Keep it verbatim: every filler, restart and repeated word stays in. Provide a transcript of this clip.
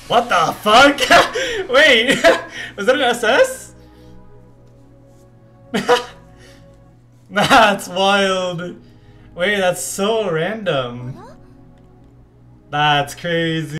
What the fuck? Wait, was that an S S? That's wild. Wait, that's so random. That's crazy.